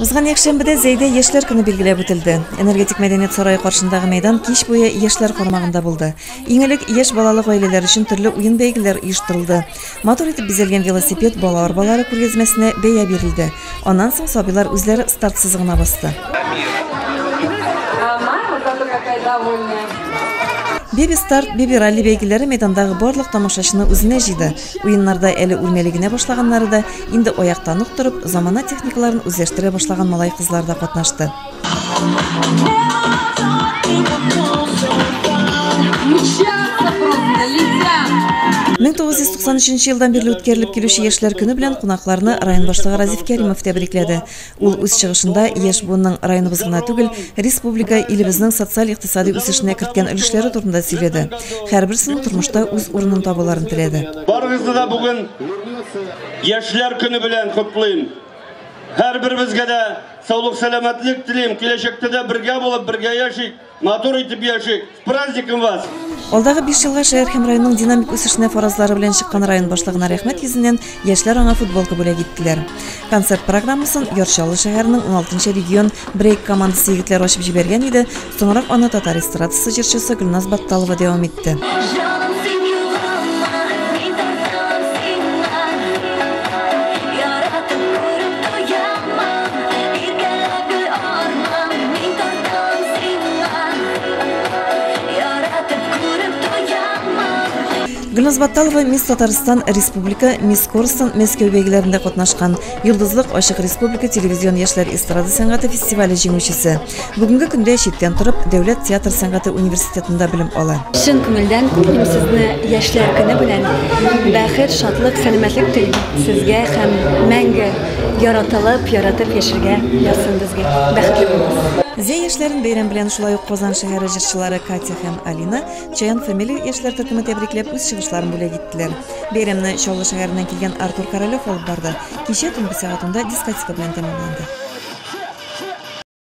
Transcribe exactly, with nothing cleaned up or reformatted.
Узган якшембиде Зейде Яшьләр көне билгеләп үтелде. Энергетик мәдәният сарае каршындагы мәйдан кич буе яшьләр кармагында булды. Иң элек яшь балалы гаиләләр өчен төрле уен бәйгеләр оештырылды. Матур итеп бизелгән велосипед бала арбалары күргәзмәсенә бәя бирелде. Аннан соң сабыйлар үзләре старт сызыгына басты. Беби старт, беби ралли бәйгеләре мәйдандагы барлык тамашачыны үзенә җыйды. Уеннарда әле үрмәлегенә башлаганнары да, инде аяктан ук торып, замана техникаларын үзләштерә башлаган малай-кызлар да катнашты. мең тугыз йөз туксан өченче елдан бирле үткәрелеп килүче яшьләр көне белән кунакларны район башлыгы Разиф Кәримов тәбрикләде. Ул үз чыгышында яшь буынның районыбыз гына түгел, республика илебезнең социаль-икътисади үсешенә керткән өлешләре турында сөйләде. Һәрберсенең тормышта үз урынын табуларын теләде. Барыгызны да бүген яшьләр көне белән котлыйм. Һәрберебезгә дә саулык, сәламәтлек телим. Киләчәктә дә бергә булып, бергә яшик, матур итеп яшик. С праздником вас! Алдагы биш елга шәһәр һәм районның динамик үсешенә фаразлары белән чыккан район башлыгына рәхмәт йөзеннән яшьләр аңа футболка бүләк иттеләр. Концерт программасын Йорчалы шәһәренең уналтынчы регион брейк командасы егетләре ачып җибәргән иде. Соңрак аны татар эстрадасы җырчысы Гөлназ Батталова дәвам итте. Гөлназ Батталова Мисс Татарстан Республика, Мисс Корстон Мәскәү бәйгеләрендә катнашкан, Йолдызлык Ачык Республика телевизион яшьләр эстрада сәнгате фестивале җиңүчесе. Бүгенге көндә читтән торып Дәүләт театр сәнгате университетында белем ала. Чын күңелдән күптем сезне яшьләр көне белән бәхет, шатлык, сәламәтлек телим сезгә һәм мәңге яратылып, яратып яшәргә язсын безгә. Бәхетле булыгыз. Зәй яшьләрен бәйрәм белән шулай ук Казан шәһәре җырчылары Катя һәм Алина Чаян Фамили яшьләр төркеме тәбрикләп үз чыгышларын бүләк иттеләр. Бәйрәмне Чаллы шәһәреннән килгән Артур Королев алып барды. Кичә төнге сәгать унда дискотека белән тәмамланды.